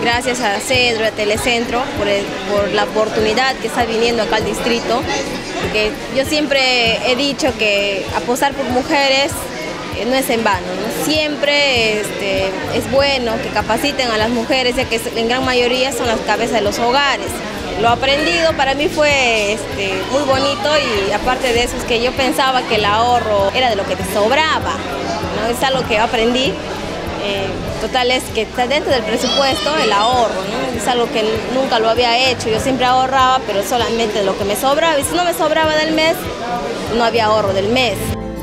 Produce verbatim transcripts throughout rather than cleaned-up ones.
gracias a Cedro y a Telecentro por, el, por la oportunidad que está viniendo acá al distrito, porque yo siempre he dicho que apostar por mujeres no es en vano, ¿no? Siempre este, es bueno que capaciten a las mujeres, ya que en gran mayoría son las cabezas de los hogares. Lo aprendido para mí fue este, muy bonito, y aparte de eso es que yo pensaba que el ahorro era de lo que te sobraba, ¿no? Es algo que aprendí. Eh, total es que está dentro del presupuesto el ahorro, ¿no? Es algo que nunca lo había hecho. Yo siempre ahorraba, pero solamente de lo que me sobraba, y si no me sobraba del mes, no había ahorro del mes.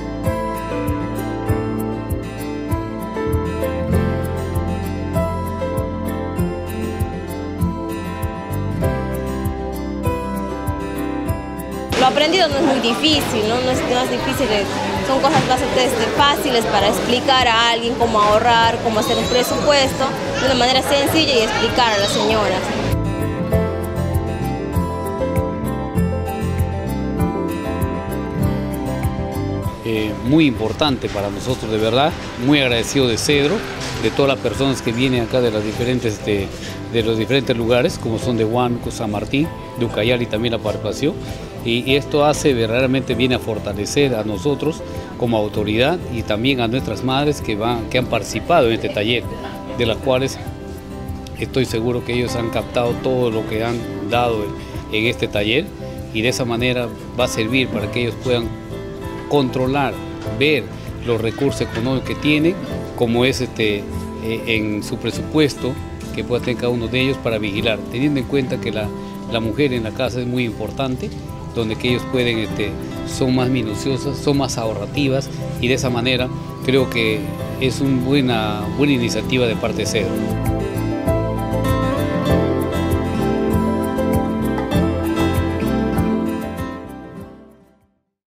Lo aprendido no es muy difícil, ¿no? No es, no es difícil, son cosas bastante fáciles para explicar a alguien cómo ahorrar, cómo hacer un presupuesto de una manera sencilla y explicar a las señoras. Eh, muy importante para nosotros, de verdad, muy agradecido de Cedro, de todas las personas que vienen acá de, las diferentes, de, de los diferentes lugares, como son de Huánuco, San Martín, de Ucayali, también la participación, y, y esto hace verdaderamente, viene a fortalecer a nosotros como autoridad y también a nuestras madres que, van, que han participado en este taller, de las cuales estoy seguro que ellos han captado todo lo que han dado en, en este taller, y de esa manera va a servir para que ellos puedan controlar, ver los recursos económicos que tienen, como es este, eh, en su presupuesto que pueda tener cada uno de ellos para vigilar, teniendo en cuenta que la, la mujer en la casa es muy importante, donde que ellos pueden, este, son más minuciosas, son más ahorrativas, y de esa manera creo que es una buena, buena iniciativa de parte de Cedro.